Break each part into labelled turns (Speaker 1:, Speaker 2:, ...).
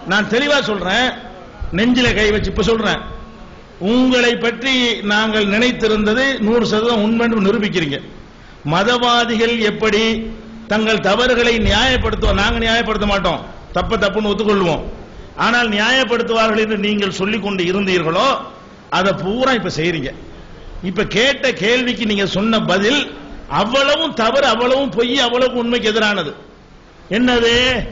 Speaker 1: நான் தெளிவா சொல்றேன், நெஞ்சில கை வச்சு இப்ப சொல்றேன். உங்களை பற்றி நாங்கள் நினைத்திருந்தது 100% உண்மை என்று நிரூபிக்கிறீங்க. மதவாதிகள் எப்படி தங்கள் தவறுகளை நியாயப்படுத்துவோம், நாங்க நியாயப்படுத்த மாட்டோம், தப்புன்னு ஒத்துக்கொள்வோம். ஆனால் நியாயப்படுத்துவார்கள் என்று நீங்கள் சொல்லிக் கொண்டு இருந்தீர்களோ அதை பூரா இப்ப செய்றீங்க. இப்ப கேட்ட கேள்விக்கு நீங்க சொன்ன பதில் அவ்வளவும் தவறு, அவ்வளவும் பொய், அவ்வளவு உண்மைக்கு எதிரானது. என்னது?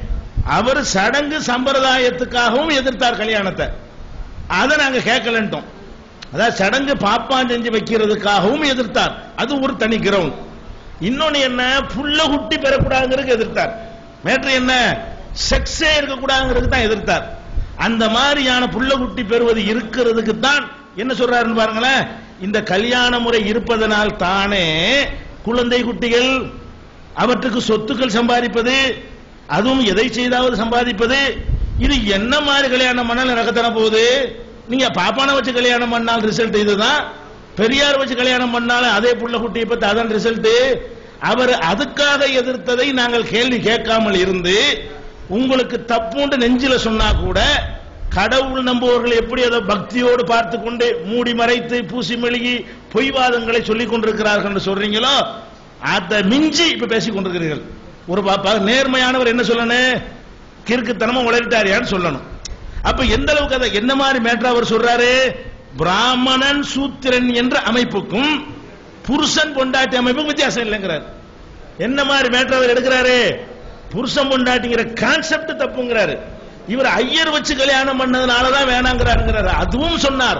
Speaker 1: அவர் சடங்கு சம்பிரதாயத்துக்காகவும் எதிர்த்தார் கல்யாணத்தை, அதை நாங்க கேட்கலன்ட்டோம். அதாவது சடங்கு பாப்பான் செஞ்சு வைக்கிறதுக்காகவும் எதிர்த்தார், அது ஒரு தனி கிரவுண்ட். இன்னொன்னு என்ன, புள்ள குட்டி பெறக்கூடாதுங்கிறதுக்கு எதிர்த்தார். மேட்ரு என்ன, செக்ஸே இருக்கக்கூடாதுங்கிறதுக்கு தான் எதிர்த்தார். அந்த மாதிரியான புள்ள குட்டி பெறுவது இருக்கிறதுக்கு தான் என்ன சொல்றாருன்னு பாருங்களேன். இந்த கல்யாண முறை இருப்பதனால் தானே குழந்தை குட்டிகள், அவற்றுக்கு சொத்துக்கள் சம்பாதிப்பது, அதுவும் எதை செய்தாவது சம்பாதிப்பது, இது என்ன மாதிரி கல்யாணம் பண்ணாலும் நடக்கத்தான போகுது. நீங்க பாப்பான வச்சு கல்யாணம் பண்ணால் ரிசல்ட் இதுதான், பெரியார் வச்சு கல்யாணம் பண்ணாலும் அதே புள்ள குட்டியை பத்தி அதான் ரிசல்ட். அவர் அதுக்காக எதிர்த்ததை நாங்கள் கேள்வி கேட்காமல் இருந்து உங்களுக்கு தப்புண்டு நெஞ்சில சொன்னா கூட கடவுள் நம்புவர்கள் எப்படி அதை பக்தியோடு பார்த்து கொண்டு மூடி மறைத்து பூசி மெழுகி பொய்வாதங்களை சொல்லிக் கொண்டிருக்கிறார்கள் சொல்றீங்களோ அதை மிஞ்சி இப்ப பேசிக் கொண்டிருக்கிறீர்கள். ஒரு நேர்மையானவர் என்ன சொல்லணும், கிறுக்குத்தனமா உளறிட்டாரியான்னு சொல்லணும். அப்ப எந்த அளவுக்கு அதை என்ன மாதிரி மேட்டர் அவர் சொல்றாரு, பிராமணன் சூத்திரன் என்ற அமைப்புக்கும் புருஷன் பொண்டாட்டி அமைப்புக்கும் வித்தியாசம் இல்லைங்கிறார். என்ன மாதிரி மேட்டர் அவர் எடுக்கிறாரு, புருஷன் பொண்டாட்டிங்கிற கான்செப்ட் தப்புங்கிறாரு. இவர் ஐயர் வச்சு கல்யாணம் பண்ணதுனாலதான் வேணாங்கிறாரு. அதுவும் சொன்னார்,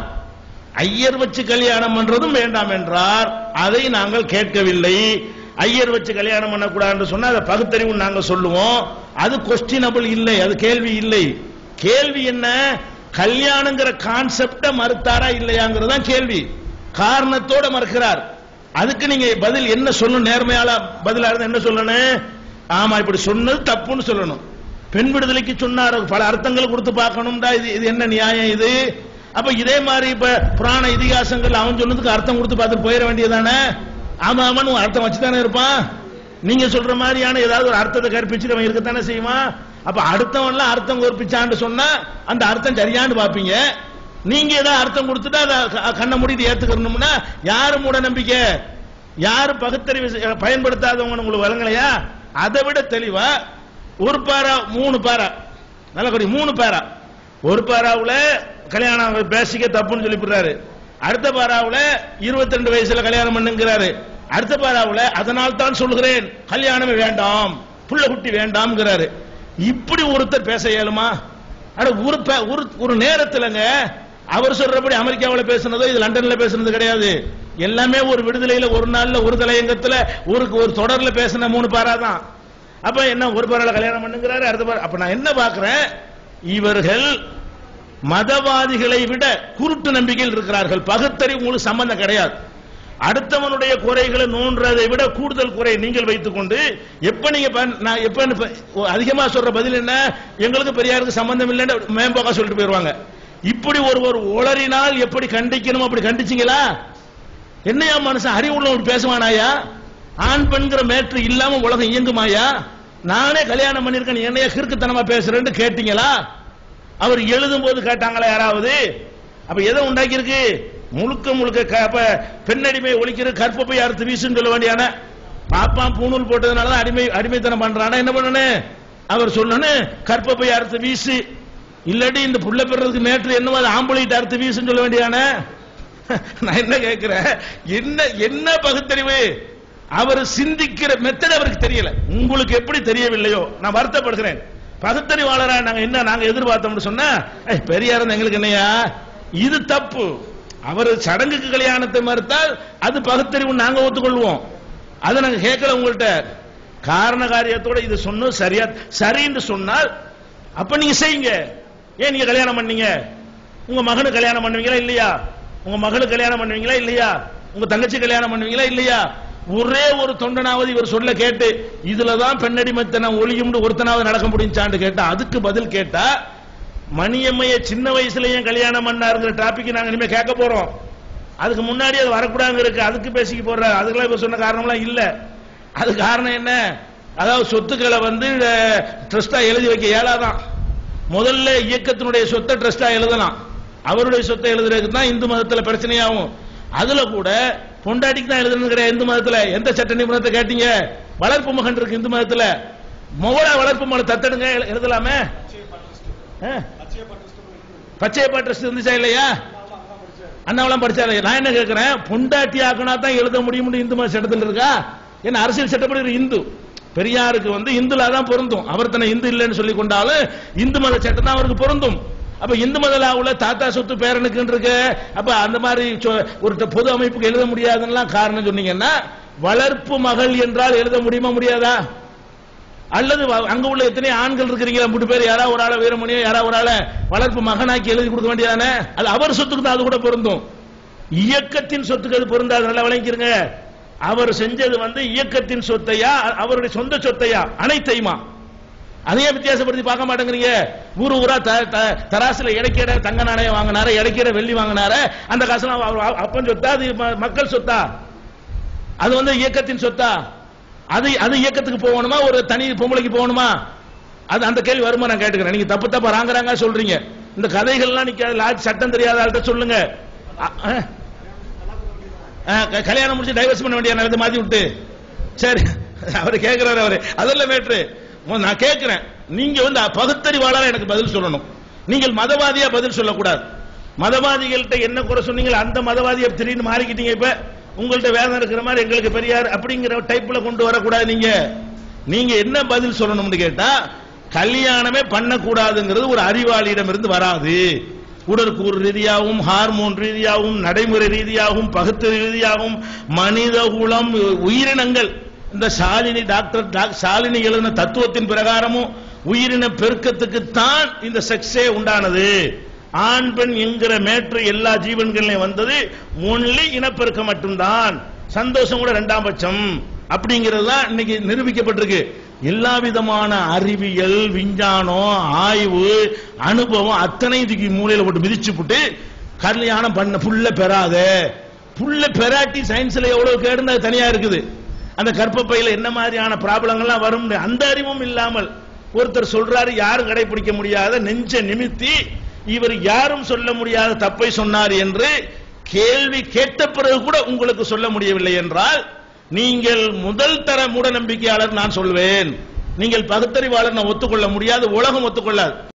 Speaker 1: ஐயர் வச்சு கல்யாணம் பண்றதும் வேண்டாம் என்றார். அதை நாங்கள் கேட்கவில்லை. ஐயர் வச்சு கல்யாணம் பண்ணக்கூடாது சொன்னா அதை பகுத்தறிவு நாங்க சொல்லுவோம், அது கொஸ்டினபிள் இல்லை, அது கேள்வி இல்லை. கேள்வி என்ன, கல்யாணங்கிற கான்செப்ட மறுத்தாரா இல்லையாங்கிறதா கேள்வி. காரணத்தோட மறுக்கிறார். அதுக்கு நீங்க பதில் என்ன சொல்லணும், நேர்மையால பதிலா இருந்தா என்ன சொல்லணும், ஆமா இப்படி சொன்னது தப்புன்னு சொல்லணும். பெண் விடுதலைக்கு சொன்னார், பல அர்த்தங்கள் கொடுத்து பார்க்கணும்டா, இது என்ன நியாயம் இது. அப்ப இதே மாதிரி இப்ப புராண இதிகாசங்கள் அவன் சொன்னதுக்கு அர்த்தம் கொடுத்து பார்த்துட்டு போயிட வேண்டியதானே. ஆமா ஆமான்னு அர்த்தம் வச்சுதானே இருப்பான். நீங்க சொல்ற மாதிரியான ஏதாவது ஒரு அர்த்தத்தை கற்பிச்சு அவன் இருக்கத்தானே செய்வான். அப்ப அடுத்தவன்லாம் அர்த்தம் கற்பிச்சான்னு சொன்னா அந்த அர்த்தம் சரியான்னு பாப்பீங்க. நீங்க ஏதாவது அர்த்தம் கொடுத்துட்டு அதை கண்ணை மூடிட்டு ஏத்துக்கணும்னா யாரு மூட நம்பிக்கை, யாரு பகுத்தறிவு பயன்படுத்தாதவங்க உங்களுக்கு வழங்கலையா. அதை விட தெளிவா ஒரு பாரா 3 பாரா நல்ல கடி 3 பாரா, ஒரு பாராவுல கல்யாணம் பேசிக்க தப்புன்னு சொல்லிவிடுறாரு, அடுத்த பாராவுல 22 வயசுல கல்யாணம் பண்ணுங்கிறாரு, அடுத்த பாராவுல அதனால் தான் சொல்கிறேன் கல்யாணமே வேண்டாம் புள்ள குட்டி வேண்டாம்ங்கிறாரு. இப்படி ஒருத்தர் பேச இயலுமா? ஒரு நேரத்திலங்க அவர் சொல்றபடி அமெரிக்காவில் பேசுனதோ இது லண்டன்ல பேசுனது கிடையாது. எல்லாமே ஒரு விடுதலையில ஒரு நாள்ல ஒரு தலையங்கத்துல ஒரு தொடர்ல பேசின 3 பாரா தான். அப்ப என்ன ஒரு பாரால கல்யாணம் பண்ணுங்கிறாரு, அடுத்த பாரா. அப்ப நான் என்ன பாக்குறேன், இவர்கள் மதவாதிகளை விட குருட்டு நம்பிக்கையில் இருக்கிறார்கள். பகுத்தறிவு உங்களுக்கு சம்பந்தம் கிடையாது. அடுத்தவனுடைய குறைகளை நோன்றதை விட கூடுதல் குறை நீங்கள் வைத்துக் கொண்டு எப்ப நீங்க அதிகமா சொல்ற பதில் என்ன, எங்களுக்கு பெரியாருக்கு சம்பந்தம் இல்லைன்னு மேம்போக்கா சொல்லிட்டு போயிருவாங்க. இப்படி ஒருவர் உளறினால் எப்படி கண்டிக்கணும் அப்படி கண்டிச்சீங்களா? என்னையா மனுஷன் அறிவுள்ள பேசுவானாயா? ஆண் பெண்கிற மேற்று இல்லாம உலகம் இயங்குமாயா? நானே கல்யாணம் பண்ணிருக்கேன் என்னையா கிறுக்குத்தனமா பேசுறேன்னு கேட்டீங்களா? அவர் எழுதும் போது கேட்டாங்களா யாராவது? அப்ப எதை உண்டாக்கி இருக்கு? முழுக்க முழுக்க பெண்ணடிமை ஒழிக்கிற கற்பப்பை அறுத்து வீசுன்னு சொல்ல வேண்டியான பாப்பான் பூணூல் போட்டதுனாலதான் அடிமைத்தனம் பண்றானா என்ன பண்ணனு அவர் சொல்லணும், கற்பப்பை அறுத்து வீசு, இல்லாட்டி இந்த புள்ள பெறதுக்கு மேற்று என்னவோ ஆம்பளைட்டு அறுத்து வீசுன்னு சொல்ல வேண்டியான. நான் என்ன கேட்கிறேன், என்ன பகுத்தறிவு? அவர் சிந்திக்கிற மெத்தட் அவருக்கு தெரியல, உங்களுக்கு எப்படி தெரியவில்லையோ நான் வருத்தப்படுகிறேன். பகுத்தறிவாளரா நாங்க எதிர்பார்த்தோம்னு சொன்னா பெரியார் எங்களுக்கு என்னையா இது தப்பு. அவர் சடங்குக்கு கல்யாணத்தை மறுத்தால் அது பகுத்தறிவு நாங்க ஒத்துக்கொள்வோம், அதை நாங்க கேட்கல உங்கள்கிட்ட. காரண காரியத்தோட இது சொன்ன சரியா சரின்னு சொன்னால் அப்ப நீங்க செய்யுங்க. ஏன் நீங்க கல்யாணம் பண்ணீங்க? உங்க மகனுக்கு கல்யாணம் பண்ணுவீங்களா இல்லையா? உங்க மகளுக்கு கல்யாணம் பண்ணுவீங்களா இல்லையா? உங்க தங்கச்சி கல்யாணம் பண்ணுவீங்களா இல்லையா? ஒரே ஒரு தொண்டனாவது இவர் சொல்ல கேட்டு இதுலதான் பெண்ணடிமைத்தனம் ஒளியும் ஒருத்தனாவது நடக்க முடிஞ்சான்னு கேட்டா அதுக்கு பதில் கேட்டா மணியம்மைய சின்ன வயசுலயே கல்யாணம் பண்ணாருங்கிற டாபிக் நாங்க இனிமே கேட்க போறோம். அதுக்கு முன்னாடி அது வரக்கூடாது இருக்கு, அதுக்கு பேசிக்க போற அதுக்கெல்லாம் இப்ப சொன்ன காரணம்லாம் இல்ல. அது காரணம் என்ன? அதாவது சொத்துக்களை ட்ரஸ்டா எழுதி வைக்க இயலாதான். முதல்ல இயக்கத்தினுடைய சொத்தை ட்ரஸ்டா எழுதலாம். அவருடைய சொத்தை எழுதுறதுக்கு தான் இந்து மதத்துல பிரச்சனையாகும். அதுல கூட பொண்டாட்டிக்கு தான் எழுதுறது கிடையாது இந்து மதத்துல. எந்த சட்ட நிபுணத்தை கேட்டீங்க? வளர்ப்பு மகன் இருக்கு இந்து மதத்துல. மொவலா வளர்ப்பு மகன் தத்தெடுங்க எழுதலாமே. பச்சையப்பா ட்ரஸ்ட் இருந்துச்சா இல்லையா? அண்ணாவெல்லாம் படிச்சாரு. நான் என்ன கேட்கிறேன், பொண்டாட்டி ஆக்கினா தான் எழுத முடியும் இந்து மத சட்டத்தில் இருக்கா? ஏன்னா அரசியல் சட்டப்படி இந்து பெரியாருக்கு இந்துல தான் பொருந்தும். அவர் தன்னை இந்து இல்லைன்னு சொல்லி கொண்டாலும் இந்து மத சட்டம் தான் அவருக்கு பொருந்தும். அப்ப இந்து மத லாவுல தாத்தா சொத்து பேரனுக்கு இருக்கு. அப்ப அந்த மாதிரி ஒரு பொது அமைப்புக்கு எழுத முடியாதுன்னா காரணம் சொன்னீங்கன்னா, வளர்ப்பு மகள் என்றால் எழுத முடியுமா முடியாதா? அல்லது அங்க உள்ள எத்தனை ஆண்கள் இருக்கிறீங்களா 3 பேர், யாரா ஒரு ஆளை வீரமணியோ யாரா ஒரு ஆளை வளர்ப்பு மகனாக்கி எழுதி கொடுக்க வேண்டியதானே? அது அவர் சொத்துக்கு தான் அது கூட பொருந்தும். இயக்கத்தின் சொத்துக்கு அது பொருந்தாது. நல்லா விளங்கிருங்க. அவர் செஞ்சது இயக்கத்தின் சொத்தையா அவருடைய சொந்த சொத்தையா அனைத்தையுமா? அதையே வித்தியாசப்படுத்தி பார்க்க மாட்டேங்கிறீங்க. ஊரா தராசுல இடைக்கிற தங்க நாணயம் வாங்கினார, இடைக்கிற வெள்ளி வாங்கினார, அந்த காசுலாம் அப்பன் சொத்தா அது மக்கள் சொத்தா? அது இயக்கத்தின் சொத்தா? அது இயக்கத்துக்கு போகணுமா ஒரு தனி பொம்பளைக்கு போகணுமா? அது அந்த கேள்வி வருமா நான் கேட்டுக்கிறேன். நீங்க தப்பு தப்பா ராங்கறாங்க சொல்றீங்க. இந்த கதைகள்லாம் நிக்காது. சட்டம் தெரியாத ஆள்கிட்ட சொல்லுங்க. கல்யாணம் முடிச்சு டைவர்ஸ் பண்ண வேண்டிய நேரத்தை மாத்தி விட்டு சரி அவரு கேட்கிறாரு. அவரு அதெல்லாம் மேட்ரு. நான் கேட்கிறேன், நீங்க பகுத்தறிவாளரா எனக்கு பதில் சொல்லணும். நீங்கள் மதவாதியா பதில் சொல்லக்கூடாது. மதவாதிகள்கிட்ட என்ன குறை சொன்னீங்க அந்த மதவாதியை திடீர்னு மாறிக்கிட்டீங்க. இப்ப உங்கள்ட்ட வேதம் இருக்கிற மாதிரி எங்களுக்கு பெரியார் அப்படிங்கிற டைப்ல கொண்டு வரக்கூடாது. நீங்க என்ன பதில் சொல்லணும்னு கேட்டா, கல்யாணமே பண்ணக்கூடாதுங்கிறது ஒரு அறிவாளியிடம் இருந்து வராது. உடற்கூறு ரீதியாகவும் ஹார்மோன் ரீதியாகவும் நடைமுறை ரீதியாகவும் பகுத்து ரீதியாகவும் மனித குலம் உயிரினங்கள் இந்த ஷாலினி எழுதின தத்துவத்தின் பிரகாரமும் உயிரின பெருக்கத்துக்கு தான் இந்த செக்ஸே உண்டானது. ஆண் பெண் என்கிற மேற்று எல்லா ஜீவன்களையும் வந்தது ஒன்லி இனப்பெருக்கம் மட்டும்தான். சந்தோஷம் கூட 2ஆம் பட்சம் அப்படிங்கிறது தான் இன்னைக்கு நிரூபிக்கப்பட்டிருக்கு. எல்லா விதமான அறிவியல் விஞ்ஞானம் ஆய்வு அனுபவம் அத்தனை இதுக்கு மூலையில போட்டு மிதிச்சு போட்டு கல்யாணம் பண்ண புள்ள பெறாத புள்ள பெராட்டி சயின்ஸ்ல எவ்வளவு கேடுன்னு தனியா இருக்குது. அந்த கர்ப்பப்பையில என்ன மாதிரியான ப்ராப்ளங்கள்லாம் வரும் அந்த அறிவும் இல்லாமல் ஒருத்தர் சொல்றாரு, யாரும் கடைபிடிக்க முடியாத நெஞ்ச நிமித்தி இவர் யாரும் சொல்ல முடியாத தப்பை சொன்னார் என்று கேள்வி கேட்ட பிறகு கூட உங்களுக்கு சொல்ல முடியவில்லை என்றால் நீங்கள் முதல் தர மூட நம்பிக்கையாளர் நான் சொல்வேன். நீங்கள் பகுத்தறிவாளர் நான் ஒத்துக்கொள்ள முடியாது, உலகம் ஒத்துக்கொள்ளாது.